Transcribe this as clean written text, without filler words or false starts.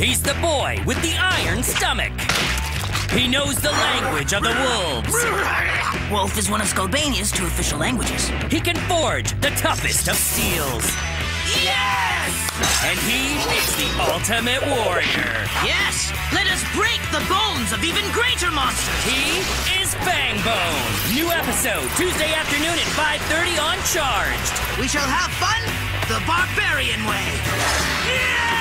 He's the boy with the iron stomach. He knows the language of the wolves. Wolf is one of Skullbania's 2 official languages. He can forge the toughest of steels. Yes! And he is the ultimate warrior. Yes! Let us break the bones of even greater monsters! He is Fangbone. New episode, Tuesday afternoon at 5:30 on Charged. We shall have fun the barbarian way! Yeah!